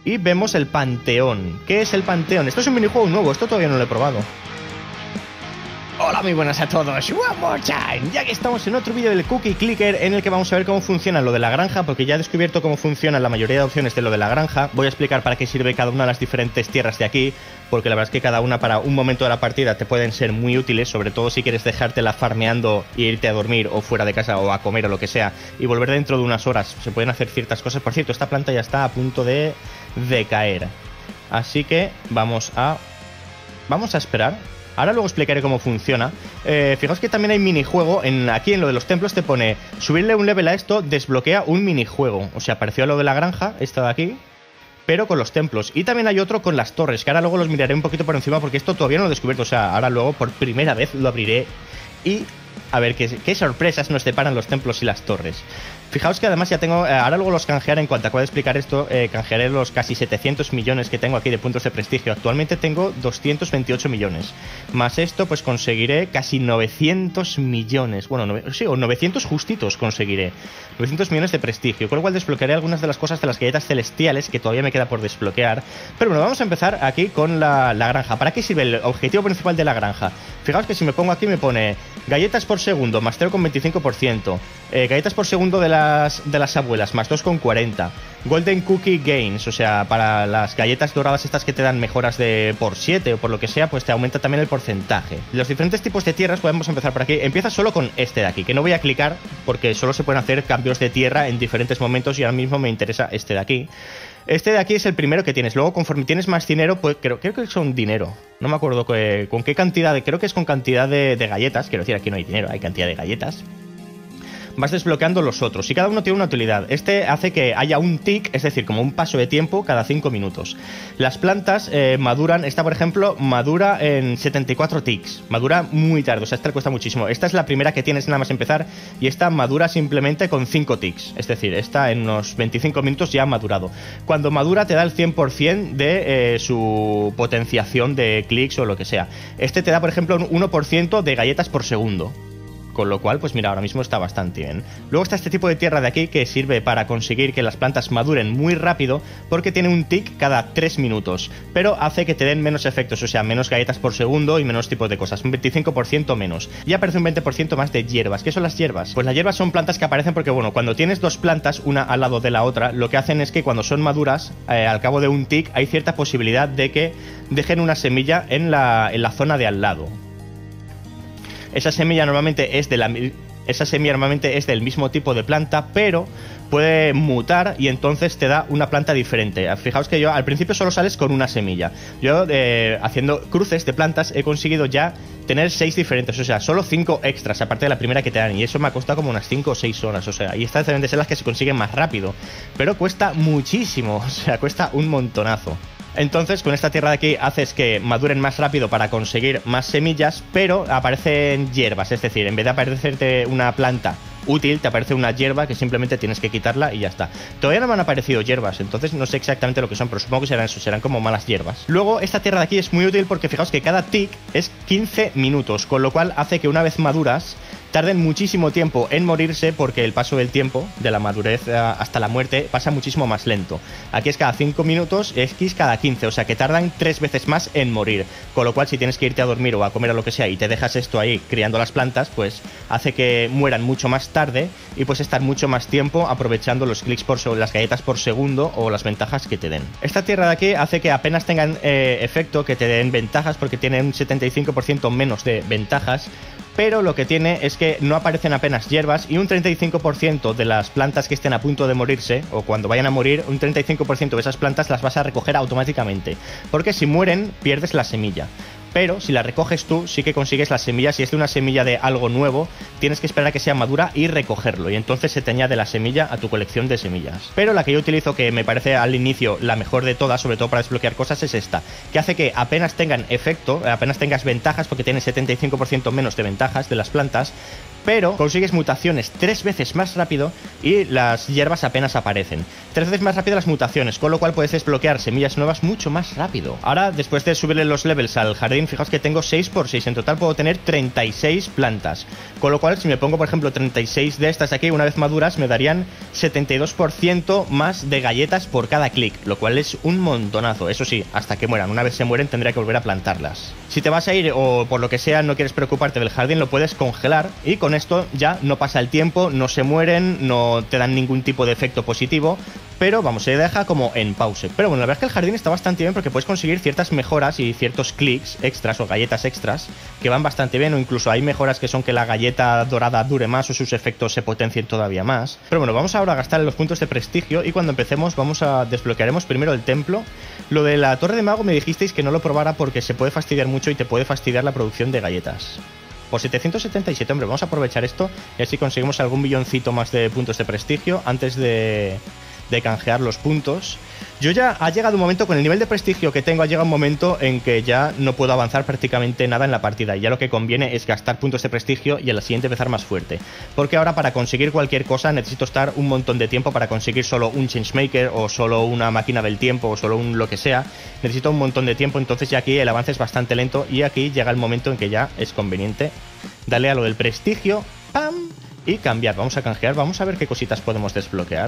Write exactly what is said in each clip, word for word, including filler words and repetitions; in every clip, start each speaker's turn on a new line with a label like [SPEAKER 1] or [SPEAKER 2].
[SPEAKER 1] y vemos el Panteón. ¿Qué es el Panteón? Esto es un minijuego nuevo, esto todavía no lo he probado. Hola, muy buenas a todos, one more time. Ya que estamos en otro vídeo del Cookie Clicker, en el que vamos a ver cómo funciona lo de la granja, porque ya he descubierto cómo funciona la mayoría de opciones de lo de la granja. Voy a explicar para qué sirve cada una de las diferentes tierras de aquí, porque la verdad es que cada una para un momento de la partida te pueden ser muy útiles, sobre todo si quieres dejártela farmeando y irte a dormir o fuera de casa o a comer o lo que sea, y volver dentro de unas horas. Se pueden hacer ciertas cosas. Por cierto, esta planta ya está a punto de decaer, así que vamos a... Vamos a esperar. Ahora luego explicaré cómo funciona. Eh, fijaos que también hay minijuego. En, aquí en lo de los templos te pone subirle un level a esto, desbloquea un minijuego. O sea, pareció a lo de la granja, esta de aquí, pero con los templos. Y también hay otro con las torres, que ahora luego los miraré un poquito por encima, porque esto todavía no lo he descubierto. O sea, ahora luego por primera vez lo abriré y a ver qué, qué sorpresas nos deparan los templos y las torres. Fijaos que además ya tengo, eh, ahora luego los canjearé, en cuanto acabe de explicar esto, eh, canjearé los casi setecientos millones que tengo aquí de puntos de prestigio. Actualmente tengo doscientos veintiocho millones. Más esto, pues conseguiré casi novecientos millones. Bueno, no, sí, o novecientos justitos conseguiré. novecientos millones de prestigio, con lo cual desbloquearé algunas de las cosas de las galletas celestiales que todavía me queda por desbloquear. Pero bueno, vamos a empezar aquí con la, la granja. ¿Para qué sirve el objetivo principal de la granja? Fijaos que si me pongo aquí me pone galletas por segundo, más cero coma veinticinco por ciento. Eh, galletas por segundo de las, de las abuelas, más dos coma cuarenta. Golden Cookie Gains, o sea, para las galletas doradas estas que te dan mejoras de por siete o por lo que sea, pues te aumenta también el porcentaje. Los diferentes tipos de tierras podemos empezar por aquí. Empieza solo con este de aquí, que no voy a clicar porque solo se pueden hacer cambios de tierra en diferentes momentos y ahora mismo me interesa este de aquí. Este de aquí es el primero que tienes. Luego, conforme tienes más dinero, pues creo, creo que son dinero. No me acuerdo que, con qué cantidad, de, creo que es con cantidad de, de galletas. Quiero decir, aquí no hay dinero, hay cantidad de galletas. Vas desbloqueando los otros y cada uno tiene una utilidad. Este hace que haya un tick, es decir, como un paso de tiempo cada cinco minutos. Las plantas eh, maduran, esta por ejemplo madura en setenta y cuatro ticks, madura muy tarde, o sea, esta le cuesta muchísimo. Esta es la primera que tienes nada más empezar y esta madura simplemente con cinco ticks, es decir, esta en unos veinticinco minutos ya ha madurado. Cuando madura te da el cien por cien de eh, su potenciación de clics o lo que sea. Este te da por ejemplo un uno por ciento de galletas por segundo. Con lo cual, pues mira, ahora mismo está bastante bien. Luego está este tipo de tierra de aquí que sirve para conseguir que las plantas maduren muy rápido, porque tiene un tick cada tres minutos, pero hace que te den menos efectos, o sea, menos galletas por segundo y menos tipos de cosas, un veinticinco por ciento menos. Y aparece un veinte por ciento más de hierbas. ¿Qué son las hierbas? Pues las hierbas son plantas que aparecen porque, bueno, cuando tienes dos plantas, una al lado de la otra, lo que hacen es que cuando son maduras, eh, al cabo de un tick, hay cierta posibilidad de que dejen una semilla en la, en la zona de al lado. Esa semilla normalmente es de la esa semilla normalmente es del mismo tipo de planta, pero puede mutar y entonces te da una planta diferente. Fijaos que yo al principio solo sales con una semilla. Yo eh, haciendo cruces de plantas he conseguido ya tener seis diferentes, o sea, solo cinco extras aparte de la primera que te dan, y eso me ha costado como unas cinco o seis horas, o sea, y estas deben de ser las que se consiguen más rápido, pero cuesta muchísimo, o sea, cuesta un montonazo. Entonces con esta tierra de aquí haces que maduren más rápido para conseguir más semillas, pero aparecen hierbas, es decir, en vez de aparecerte una planta útil, te aparece una hierba que simplemente tienes que quitarla y ya está. Todavía no me han aparecido hierbas, entonces no sé exactamente lo que son, pero supongo que serán eso, serán como malas hierbas. Luego esta tierra de aquí es muy útil porque fijaos que cada tick es quince minutos, con lo cual hace que una vez maduras tarden muchísimo tiempo en morirse, porque el paso del tiempo de la madurez hasta la muerte pasa muchísimo más lento. Aquí es cada cinco minutos, aquí es cada quince, o sea que tardan tres veces más en morir, con lo cual si tienes que irte a dormir o a comer o lo que sea y te dejas esto ahí criando las plantas, pues hace que mueran mucho más tarde y pues estar mucho más tiempo aprovechando los clics por las galletas por segundo o las ventajas que te den. Esta tierra de aquí hace que apenas tengan eh, efecto, que te den ventajas, porque tiene un setenta y cinco por ciento menos de ventajas, pero lo que tiene es que no aparecen apenas hierbas y un treinta y cinco por ciento de las plantas que estén a punto de morirse, o cuando vayan a morir, un treinta y cinco por ciento de esas plantas las vas a recoger automáticamente, porque si mueren pierdes la semilla. Pero si la recoges tú, sí que consigues las semillas. Si es de una semilla de algo nuevo, tienes que esperar a que sea madura y recogerlo, y entonces se te añade la semilla a tu colección de semillas. Pero la que yo utilizo, que me parece al inicio la mejor de todas, sobre todo para desbloquear cosas, es esta, que hace que apenas tengan efecto, apenas tengas ventajas, porque tiene setenta y cinco por ciento menos de ventajas de las plantas, pero consigues mutaciones tres veces más rápido y las hierbas apenas aparecen. Tres veces más rápido las mutaciones, con lo cual puedes desbloquear semillas nuevas mucho más rápido. Ahora, después de subirle los levels al jardín, fijaos que tengo seis por seis, en total puedo tener treinta y seis plantas, Con lo cual, si me pongo, por ejemplo, treinta y seis de estas aquí, una vez maduras, me darían setenta y dos por ciento más de galletas por cada clic, lo cual es un montonazo. Eso sí, hasta que mueran. Una vez se mueren, tendría que volver a plantarlas. Si te vas a ir o por lo que sea no quieres preocuparte del jardín, lo puedes congelar y con esto ya no pasa el tiempo, no se mueren, no te dan ningún tipo de efecto positivo, pero vamos, se deja como en pause. Pero bueno, la verdad es que el jardín está bastante bien porque puedes conseguir ciertas mejoras y ciertos clics extras o galletas extras que van bastante bien, o incluso hay mejoras que son que la galleta dorada dure más o sus efectos se potencien todavía más. Pero bueno, vamos ahora a gastar los puntos de prestigio y cuando empecemos vamos a desbloquearemos primero el templo. Lo de la torre de mago me dijisteis que no lo probara porque se puede fastidiar mucho y te puede fastidiar la producción de galletas. Por setecientos setenta y siete, hombre, vamos a aprovechar esto y así conseguimos algún milloncito más de puntos de prestigio antes de... de canjear los puntos. Yo ya ha llegado un momento, con el nivel de prestigio que tengo, ha llegado un momento en que ya no puedo avanzar prácticamente nada en la partida y ya lo que conviene es gastar puntos de prestigio y en la siguiente empezar más fuerte, porque ahora para conseguir cualquier cosa necesito estar un montón de tiempo. Para conseguir solo un changemaker o solo una máquina del tiempo o solo un lo que sea, necesito un montón de tiempo, entonces ya aquí el avance es bastante lento y aquí llega el momento en que ya es conveniente darle a lo del prestigio, ¡pam! Y cambiar. Vamos a canjear, vamos a ver qué cositas podemos desbloquear.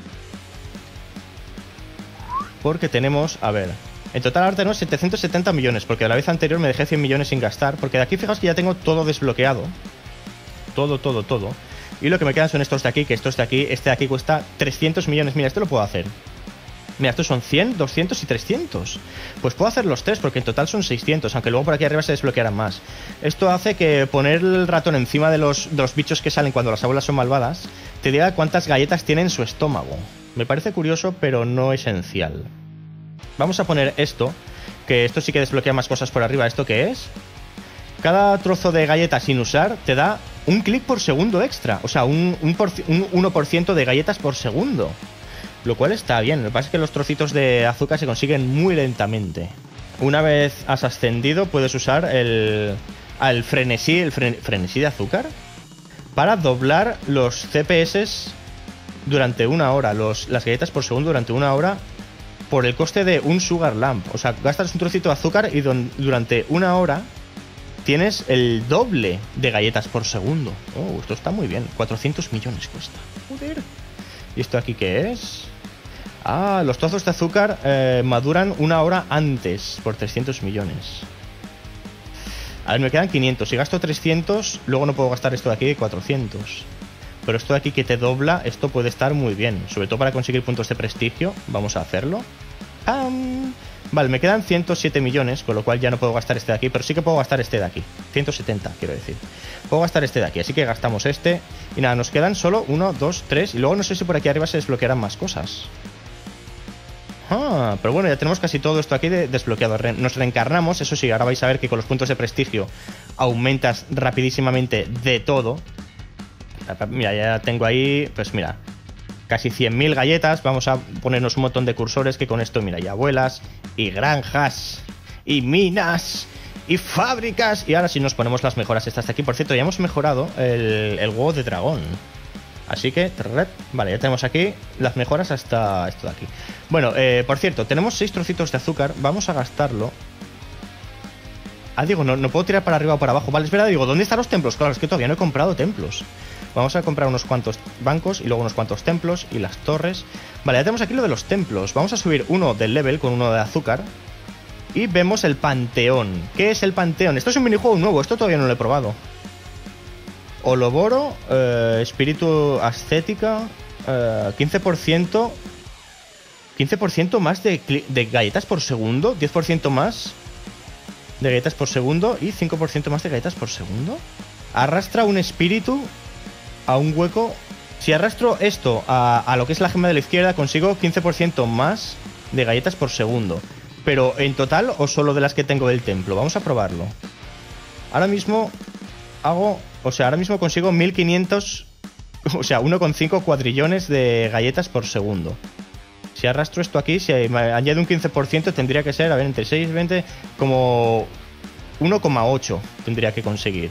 [SPEAKER 1] Porque tenemos, a ver, en total ahora tenemos setecientos setenta millones, porque la vez anterior me dejé cien millones sin gastar, porque de aquí fijaos que ya tengo todo desbloqueado. Todo, todo, todo. Y lo que me quedan son estos de aquí, que estos de aquí, este de aquí cuesta trescientos millones. Mira, esto lo puedo hacer. Mira, estos son cien, doscientos y trescientos. Pues puedo hacer los tres, porque en total son seiscientos, aunque luego por aquí arriba se desbloquearán más. Esto hace que poner el ratón encima de los, de los bichos que salen cuando las abuelas son malvadas te diga cuántas galletas tiene en su estómago. Me parece curioso, pero no esencial. Vamos a poner esto, que esto sí que desbloquea más cosas por arriba. ¿Esto qué es? Cada trozo de galleta sin usar te da un clic por segundo extra. O sea, un, un, por, un uno por ciento de galletas por segundo. Lo cual está bien. Lo que pasa es que los trocitos de azúcar se consiguen muy lentamente. Una vez has ascendido, puedes usar el, el frenesí, el fre, frenesí de azúcar para doblar los C P S durante una hora, los, las galletas por segundo durante una hora, por el coste de un sugar lamp. O sea, gastas un trocito de azúcar y don, durante una hora tienes el doble de galletas por segundo. Oh, esto está muy bien. cuatrocientos millones cuesta. Joder. ¿Y esto aquí qué es? Ah, los trozos de azúcar eh, maduran una hora antes por trescientos millones. A ver, me quedan quinientos. Si gasto trescientos, luego no puedo gastar esto de aquí de cuatrocientos. Pero esto de aquí que te dobla, esto puede estar muy bien. Sobre todo para conseguir puntos de prestigio. Vamos a hacerlo. ¡Pam! Vale, me quedan ciento siete millones, con lo cual ya no puedo gastar este de aquí. Pero sí que puedo gastar este de aquí. ciento setenta, quiero decir. Puedo gastar este de aquí, así que gastamos este. Y nada, nos quedan solo uno, dos, tres. Y luego no sé si por aquí arriba se desbloquearán más cosas. Ah, pero bueno, ya tenemos casi todo esto aquí de desbloqueado. Re nos reencarnamos, eso sí, ahora vais a ver que con los puntos de prestigio aumentas rapidísimamente de todo. Mira, ya tengo ahí, pues mira, casi cien mil galletas. Vamos a ponernos un montón de cursores que con esto, mira, y abuelas, y granjas, y minas, y fábricas. Y ahora sí nos ponemos las mejoras estas de aquí. Por cierto, ya hemos mejorado el, el huevo de dragón. Así que, vale, ya tenemos aquí las mejoras hasta esto de aquí. Bueno, eh, por cierto, tenemos seis trocitos de azúcar. Vamos a gastarlo. Ah, digo, no, no puedo tirar para arriba o para abajo. Vale, es verdad, digo, ¿dónde están los templos? Claro, es que todavía no he comprado templos. Vamos a comprar unos cuantos bancos y luego unos cuantos templos y las torres. Vale, ya tenemos aquí lo de los templos. Vamos a subir uno del level con uno de azúcar. Y vemos el panteón. ¿Qué es el panteón? Esto es un minijuego nuevo, esto todavía no lo he probado. Oloboro, eh, espíritu ascética, eh, quince por ciento. quince por ciento más de, de galletas por segundo. diez por ciento más de galletas por segundo y cinco por ciento más de galletas por segundo. Arrastra un espíritu a un hueco. Si arrastro esto a, a lo que es la gema de la izquierda, consigo quince por ciento más de galletas por segundo. Pero en total o solo de las que tengo del templo. Vamos a probarlo. Ahora mismo hago... O sea, ahora mismo consigo mil quinientos... O sea, uno coma cinco cuadrillones de galletas por segundo. Si arrastro esto aquí, si me añade un quince por ciento, tendría que ser, a ver, entre seis y veinte, como uno coma ocho tendría que conseguir.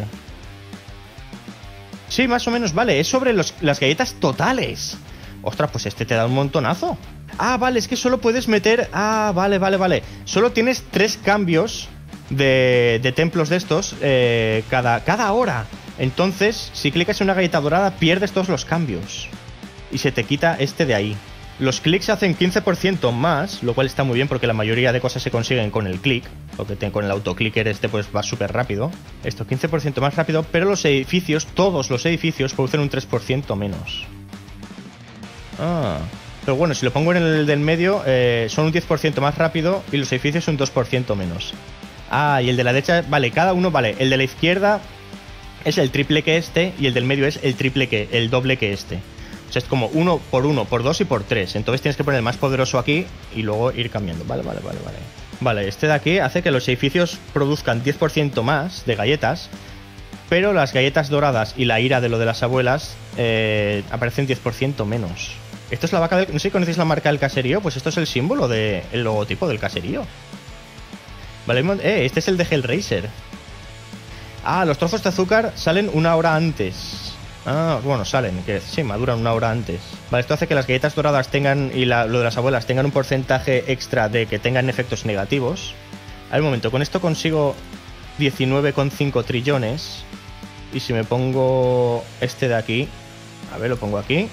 [SPEAKER 1] Sí, más o menos, vale, es sobre los, las galletas totales. Ostras, pues este te da un montonazo. Ah, vale, es que solo puedes meter... Ah, vale, vale, vale. Solo tienes tres cambios de, de templos de estos eh, cada, cada hora. Entonces, si clicas en una galleta dorada, pierdes todos los cambios. Y se te quita este de ahí. Los clics hacen quince por ciento más, lo cual está muy bien porque la mayoría de cosas se consiguen con el clic. Lo que con el autoclicker este pues va súper rápido. Esto quince por ciento más rápido, pero los edificios, todos los edificios, producen un tres por ciento menos. Ah, pero bueno, si lo pongo en el del medio, eh, son un diez por ciento más rápido y los edificios un dos por ciento menos. Ah, y el de la derecha, vale, cada uno, vale, el de la izquierda es el triple que este y el del medio es el triple que, el doble que este. O sea, es como uno por uno, por dos y por tres. Entonces tienes que poner el más poderoso aquí y luego ir cambiando. Vale, vale, vale, vale. Vale, este de aquí hace que los edificios produzcan diez por ciento más de galletas, pero las galletas doradas y la ira de lo de las abuelas eh, aparecen diez por ciento menos. Esto es la vaca del... No sé si conocéis la marca del caserío, pues esto es el símbolo del logotipo del caserío. Vale, eh, este es el de Hellraiser. Ah, los trozos de azúcar salen una hora antes. Ah, bueno, salen, que sí, maduran una hora antes. Vale, esto hace que las galletas doradas tengan, y la, lo de las abuelas, tengan un porcentaje extra de que tengan efectos negativos. A ver, un momento, con esto consigo diecinueve coma cinco trillones. Y si me pongo este de aquí, a ver, lo pongo aquí,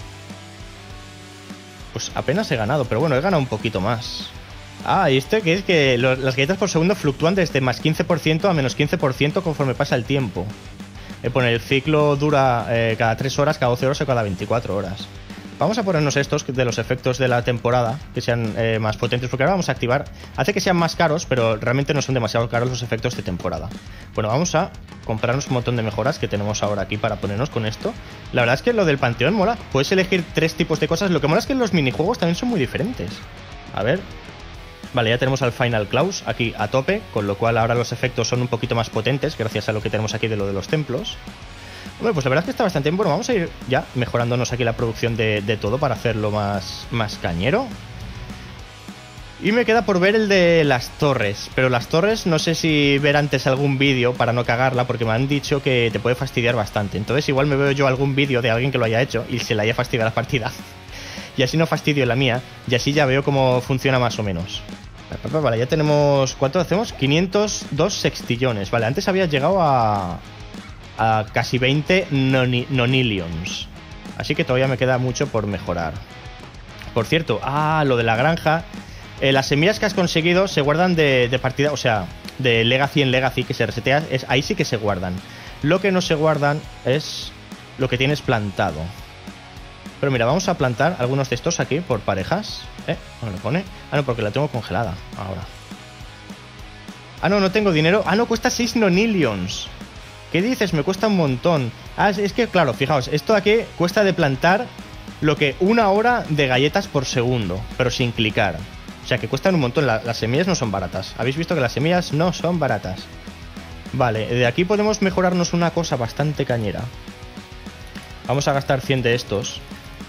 [SPEAKER 1] pues apenas he ganado, pero bueno, he ganado un poquito más. Ah, y este que es que lo, las galletas por segundo fluctúan desde más quince por ciento a menos quince por ciento conforme pasa el tiempo. Eh, pone, el ciclo dura eh, cada tres horas, cada doce horas o cada veinticuatro horas. Vamos a ponernos estos de los efectos de la temporada, que sean eh, más potentes, porque ahora vamos a activar. Hace que sean más caros, pero realmente no son demasiado caros los efectos de temporada. Bueno, vamos a comprarnos un montón de mejoras que tenemos ahora aquí para ponernos con esto. La verdad es que lo del panteón mola. Puedes elegir tres tipos de cosas. Lo que mola es que los minijuegos también son muy diferentes. A ver... Vale, ya tenemos al Final Claus aquí a tope, con lo cual ahora los efectos son un poquito más potentes gracias a lo que tenemos aquí de lo de los templos. Bueno, pues la verdad es que está bastante bien. Bueno, vamos a ir ya mejorándonos aquí la producción de, de todo para hacerlo más, más cañero. Y me queda por ver el de las torres, pero las torres no sé si ver antes algún vídeo para no cagarla, porque me han dicho que te puede fastidiar bastante. Entonces igual me veo yo algún vídeo de alguien que lo haya hecho y se le haya fastidiado la partida. Y así no fastidio la mía, y así ya veo cómo funciona más o menos. Vale, ya tenemos... ¿Cuánto hacemos? quinientos dos sextillones. Vale, antes había llegado a... a casi veinte noni, nonillions. Así que todavía me queda mucho por mejorar. Por cierto, ah, lo de la granja. Eh, las semillas que has conseguido se guardan de, de partida, o sea, de Legacy en Legacy, que se resetea, es, ahí sí que se guardan. Lo que no se guardan es lo que tienes plantado. Pero mira, vamos a plantar algunos de estos aquí por parejas. ¿Eh? ¿No lo pone? Ah, no, porque la tengo congelada ahora. Ah, no, no tengo dinero. Ah, no, cuesta seis nonillions. ¿Qué dices? Me cuesta un montón. Ah, es que, claro, fijaos, esto aquí cuesta de plantar lo que una hora de galletas por segundo, pero sin clicar. O sea, que cuestan un montón. La, las semillas no son baratas. Habéis visto que las semillas no son baratas. Vale, de aquí podemos mejorarnos una cosa bastante cañera. Vamos a gastar cien de estos.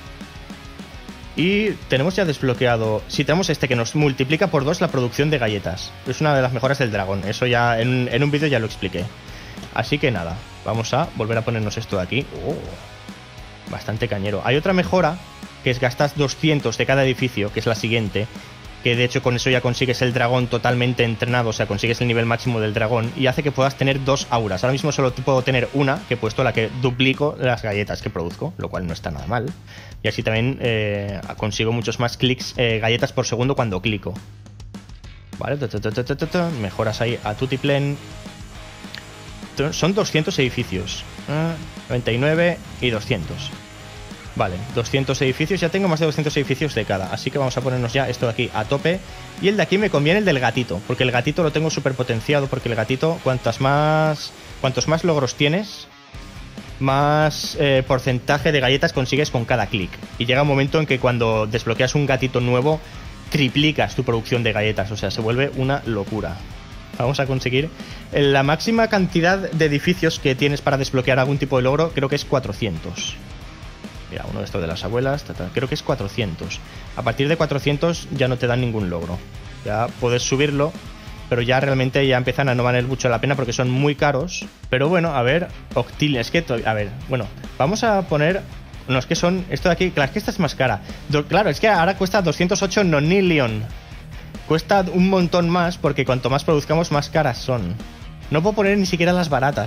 [SPEAKER 1] Y tenemos ya desbloqueado... Si tenemos este que nos multiplica por dos la producción de galletas. Es una de las mejoras del dragón. Eso ya en, en un vídeo ya lo expliqué. Así que nada, vamos a volver a ponernos esto de aquí. Oh, bastante cañero. Hay otra mejora, que es gastas doscientos de cada edificio, que es la siguiente. Que de hecho con eso ya consigues el dragón totalmente entrenado. O sea, consigues el nivel máximo del dragón. Y hace que puedas tener dos auras. Ahora mismo solo puedo tener una, que he puesto la que duplico las galletas que produzco. Lo cual no está nada mal. Y así también eh, consigo muchos más clics, eh, galletas por segundo cuando clico. Vale, ta, ta, ta, ta, ta, ta. Mejoras ahí a tutiplén. Son doscientos edificios. Ah, noventa y nueve y doscientos. Vale, doscientos edificios. Ya tengo más de doscientos edificios de cada. Así que vamos a ponernos ya esto de aquí a tope. Y el de aquí me conviene el del gatito. Porque el gatito lo tengo súper potenciado. Porque el gatito, cuantas más, cuantos más logros tienes, más eh, porcentaje de galletas consigues con cada clic. Y llega un momento en que cuando desbloqueas un gatito nuevo, triplicas tu producción de galletas. O sea, se vuelve una locura. Vamos a conseguir la máxima cantidad de edificios que tienes para desbloquear algún tipo de logro. Creo que es cuatrocientos. Mira, uno de estos de las abuelas, ta, ta, creo que es cuatrocientos. A partir de cuatrocientos ya no te dan ningún logro. Ya puedes subirlo, pero ya realmente ya empiezan a no valer mucho la pena porque son muy caros. Pero bueno, a ver, Octil, es que, a ver, bueno, vamos a poner... No, es que son, esto de aquí, claro, es que esta es más cara. Do, claro, es que ahora cuesta doscientos ocho nonillion. Cuesta un montón más porque cuanto más produzcamos más caras son. No puedo poner ni siquiera las baratas.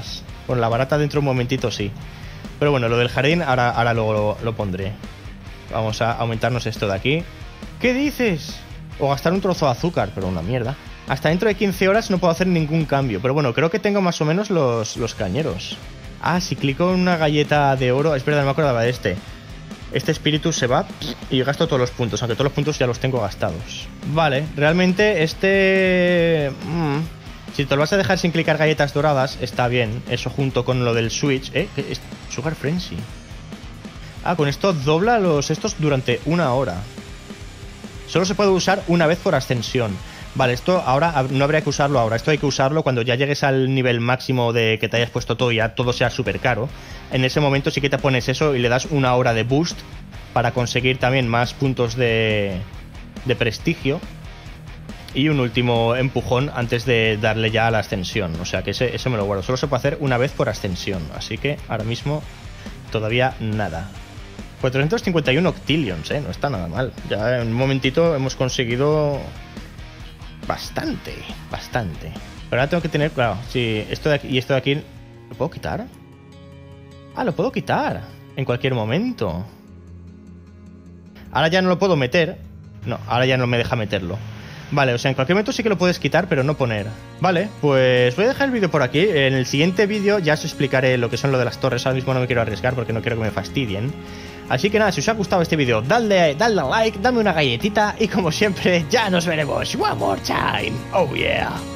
[SPEAKER 1] Bueno, la barata dentro de un momentito sí. Pero bueno, lo del jardín ahora, ahora luego lo, lo pondré. Vamos a aumentarnos esto de aquí. ¿Qué dices? O gastar un trozo de azúcar, pero una mierda. Hasta dentro de quince horas no puedo hacer ningún cambio. Pero bueno, creo que tengo más o menos los, los cañeros. Ah, si clico en una galleta de oro... Es verdad, no me acordaba de este. Este espíritu se va y gasto todos los puntos. Aunque todos los puntos ya los tengo gastados. Vale, realmente este... Mm, si te lo vas a dejar sin clicar galletas doradas, está bien. Eso junto con lo del Switch. ¿Eh? ¿Qué es? Sugar Frenzy. Ah, con esto dobla los estos durante una hora. Solo se puede usar una vez por ascensión. Vale, esto ahora no habría que usarlo ahora. Esto hay que usarlo cuando ya llegues al nivel máximo de que te hayas puesto todo y ya todo sea súper caro. En ese momento sí que te pones eso y le das una hora de boost para conseguir también más puntos de, de prestigio. Y un último empujón antes de darle ya a la ascensión. O sea que ese, ese me lo guardo. Solo se puede hacer una vez por ascensión. Así que ahora mismo todavía nada. cuatrocientos cincuenta y uno octillions, ¿eh? No está nada mal. Ya en un momentito hemos conseguido bastante, bastante. Pero ahora tengo que tener, claro, si esto de aquí y esto de aquí... ¿Lo puedo quitar? Ah, lo puedo quitar en cualquier momento. Ahora ya no lo puedo meter. No, ahora ya no me deja meterlo. Vale, o sea, en cualquier momento sí que lo puedes quitar, pero no poner. Vale, pues voy a dejar el vídeo por aquí. En el siguiente vídeo ya os explicaré lo que son lo de las torres. Ahora mismo no me quiero arriesgar porque no quiero que me fastidien. Así que nada, si os ha gustado este vídeo, dadle, dadle a like, dame una galletita y como siempre, ya nos veremos. One more time. Oh yeah.